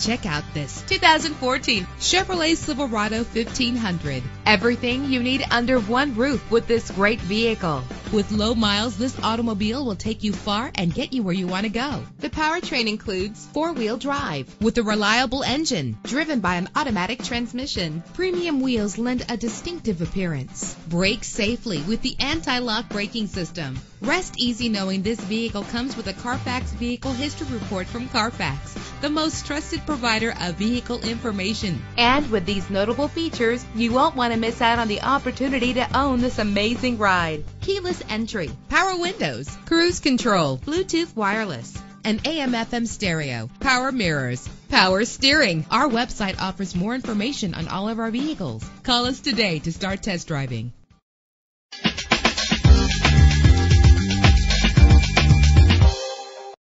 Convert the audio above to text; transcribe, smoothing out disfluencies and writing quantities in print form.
Check out this 2014 Chevrolet Silverado 1500. Everything you need under one roof with this great vehicle. With low miles, this automobile will take you far and get you where you want to go. The powertrain includes four-wheel drive with a reliable engine driven by an automatic transmission. Premium wheels lend a distinctive appearance. Brake safely with the anti-lock braking system. Rest easy knowing this vehicle comes with a Carfax Vehicle History Report from Carfax, the most trusted provider of vehicle information. And with these notable features, you won't want to miss out on the opportunity to own this amazing ride. Keyless entry, power windows, cruise control, Bluetooth wireless, an AM/FM stereo, power mirrors, power steering. Our website offers more information on all of our vehicles. Call us today to start test driving.